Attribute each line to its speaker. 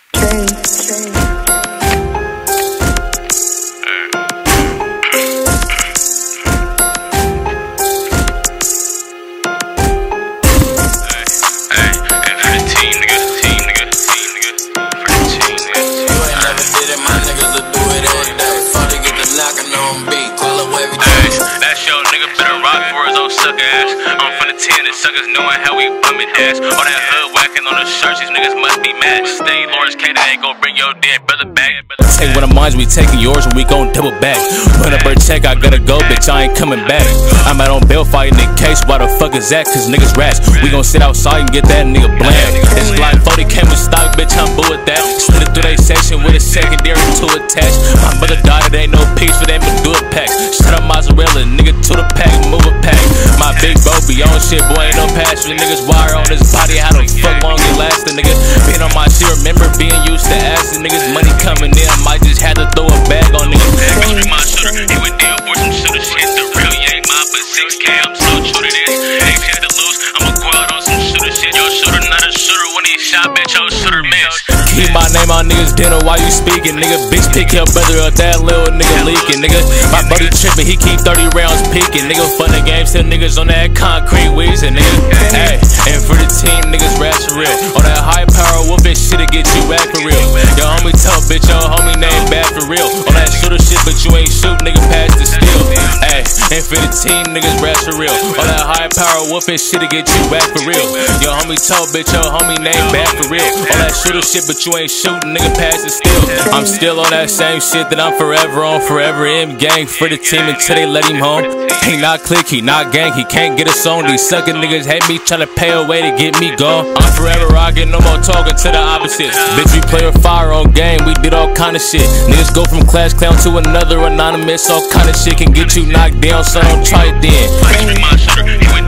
Speaker 1: Suckers knowing how we bum it dash. All that hood whacking on the shirts, these niggas must be mad. Stay Lawrence K, that ain't gon' bring your dead brother back.
Speaker 2: Take one of mine, we taking yours and we gon' double back. Run up her check, I gotta go, bitch, I ain't coming back. I'm out on bail fighting the case, why the fuck is that? Cause niggas rats. We gon' sit outside and get that nigga bland. It's like 40 came with stock, bitch, I'm bull with that. Slid it through they section with a secondary to attach. My mother died, it ain't no peace for them to do it packs. Shut up mozzarella, nigga to the pack, move a pack. My big bro be on shit, boy, ain't no pass for niggas wire on his body. How the fuck long it lasted, nigga? Been on my shit, remember being used to asking niggas money coming in. I might just had to throw a bag on niggas.
Speaker 1: Bitch, my shooter, he went down for some shooter shit. The real Yang mob, but 6K, I'm so true to this. Ain't shit to lose, I'ma go out on some shooter shit. Your shooter not a shooter when he shot, bitch, your shooter missed.
Speaker 2: Keep my name on niggas dinner while you speaking, nigga. Bitch, pick your brother up, that little nigga leaking, nigga. My buddy tripping, he keep 30 rounds peeking, nigga. Fun the game, still niggas on that concrete wheezing, nigga. Hey, and for the team, niggas rats for real. On that high power whooping shit'll get you back for real. Your homie tough, bitch, your homie name bad for real. On that shooter shit, but you ain't shoot, nigga, pass the steel. Hey, and for the team, niggas rats for real. On that high power whooping shit'll get you back for real. Your homie tough, bitch, your homie name bad for real. On that shooter shit, but you ain't shooting, nigga, pass the steel. I'm still on that same shit that I'm forever on, forever in gang for the team until they let him home. He not click, he not gang, he can't get us on. These suckin' niggas hate me, tryna pay away to get me gone. I'm forever rockin', no more talking to the opposites. Bitch, we play with fire on game, we did all kind of shit. Niggas go from class clown to another anonymous, all kind of shit can get you knocked down, so don't try it then.
Speaker 1: My shooter, he went